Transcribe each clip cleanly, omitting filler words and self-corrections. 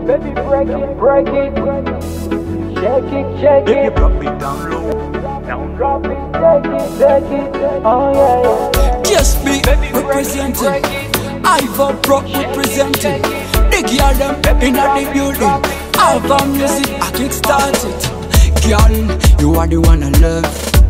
Baby, break it, break it. Shake it, shake Baby, it. drop it down low. Down low. Drop it, take it. Oh yeah, yeah. Just be representing. I've brought representing. The girl them in the building. I've music, I kick start it. Girl, you are the one I love.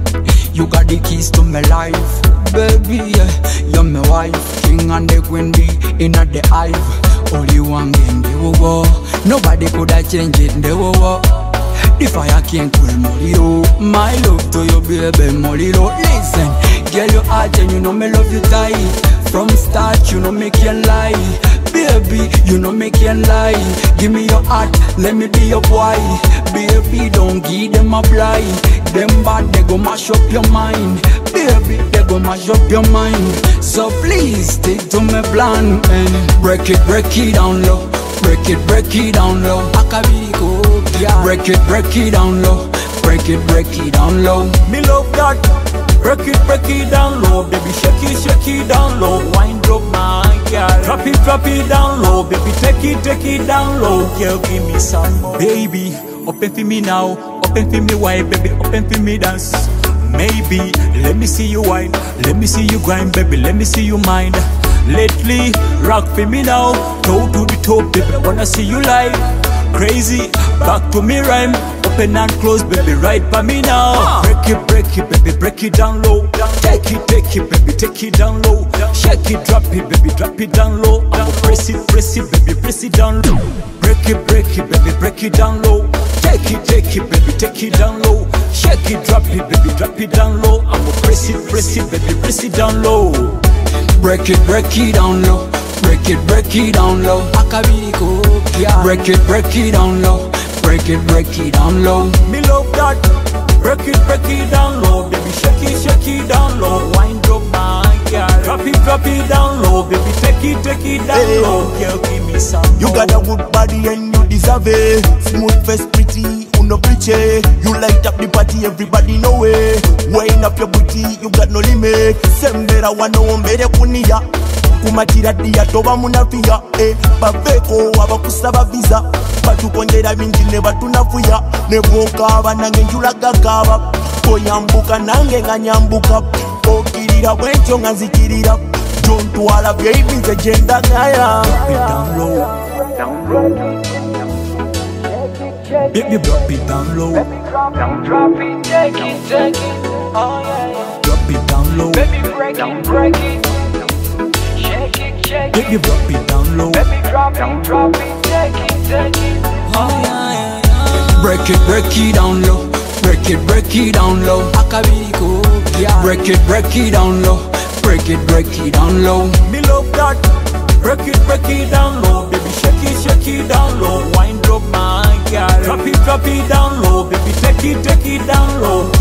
You got the keys to my life. Baby, you're my wife. King and the queen bee in the hive. Only one game, they will war. Nobody could have changed it, they will war. The fire can't cool Moliro. My love to you, baby, Moliro. Listen, girl, you hot and you know me love you tight. From start, you know me can't lie. Baby, you know me can't lie. Give me your heart, let me be your boy. Baby, don't give them a blind. Them bad, they go mash up your mind. Baby, they go mash up your mind. So please, stick to my plan and break it down low. Break it down low. Akabiko, yeah. Break it down low. Break it down low. Me love that. Break it down low. Baby, shake it down low. Wind up my girl. Drop it down low. Baby, take it down low. Girl, give me some more. Baby, open for me now. Open for me wide, baby. Open for me dance. Maybe, let me see you wine. Let me see you grind, baby. Let me see you mind. Lately, rock for me now. Toe to the top, baby. Wanna see you live. Crazy, back to me rhyme. Open and close, baby, right by me now. Break it, baby, break it down low. Take it, baby, take it down low. Shake it, drop it, baby, drop it down low. I'ma press it, baby, press it down low. Break it, baby, break it down low. Take it, baby, take it down low. Shake it, drop it, baby, drop it down low. I'ma press it, baby, press it down low. Break it down low. Break it down low. Akabiko, yeah. Break it down low. Break it down low. Me love that. Break it down low. Baby, shake it down low. Wind up my girl. Drop it down low. Baby, take it down low. Girl, give me some You more. got a good body and you deserve it. Smooth face, pretty, no preachy. You light up the party, everybody know it. Wind up your booty, you got no limit. Sembera wana ombere kunia. Kumatira dia toba munafia. Baveko abakusaba visa. Batukondera bingi ne batunafuya. Ne bwoka abanange njula gagaba. Koyambuka nange nga nyambuka. Okirira bwentyo nga nzikirira. Jontwala baby ze genda gaya. Drop it down low. Baby, drop it down low. Drop it, take it. Oh yeah, yeah. Drop it down low. Baby, break it. Shake it. Baby, drop it down low. Baby, drop it, take it. Oh yeah, yeah. Break it down low. Break it down low. Akabiko, yeah. Break it down low. Break it down low. Me love that. Break it down low. Baby, shake it down low. Wind up my girl. Drop it down low. Baby, take it down low.